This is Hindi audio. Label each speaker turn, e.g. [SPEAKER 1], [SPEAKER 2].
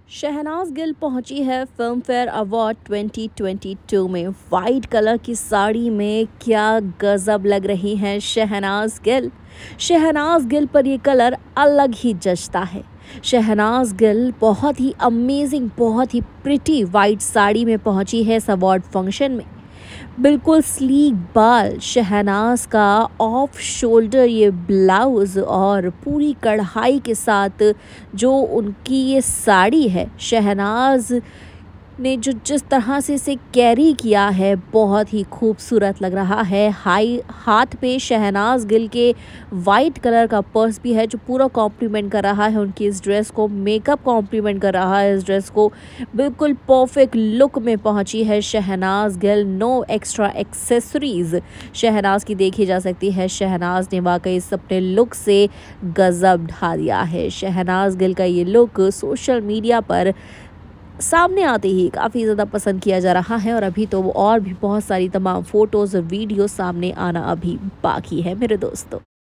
[SPEAKER 1] शहनाज गिल पहुंची है फिल्म फेयर अवार्ड 2022 में। वाइट कलर की साड़ी में क्या गजब लग रही हैं शहनाज गिल। शहनाज गिल पर ये कलर अलग ही जचता है। शहनाज गिल बहुत ही अमेजिंग, बहुत ही प्रिटी वाइट साड़ी में पहुंची है इस अवार्ड फंक्शन में। बिल्कुल स्लीक बाल, शहनाज का ऑफ शोल्डर ये ब्लाउज और पूरी कढ़ाई के साथ जो उनकी ये साड़ी है, शहनाज ने जो जिस तरह से इसे कैरी किया है बहुत ही खूबसूरत लग रहा है। हाथ पे शहनाज गिल के वाइट कलर का पर्स भी है जो पूरा कॉम्प्लीमेंट कर रहा है उनकी इस ड्रेस को। मेकअप कॉम्प्लीमेंट कर रहा है इस ड्रेस को। बिल्कुल परफेक्ट लुक में पहुंची है Shehnaaz Gill. No extra accessories Shehnaaz की देखी जा सकती है। शहनाज ने वाकई इस अपने लुक से गजब ढा दिया है। शहनाज गिल का ये लुक सोशल मीडिया पर सामने आते ही काफ़ी ज़्यादा पसंद किया जा रहा है और अभी तो और भी बहुत सारी तमाम फ़ोटोज़ और वीडियो सामने आना अभी बाकी है मेरे दोस्तों।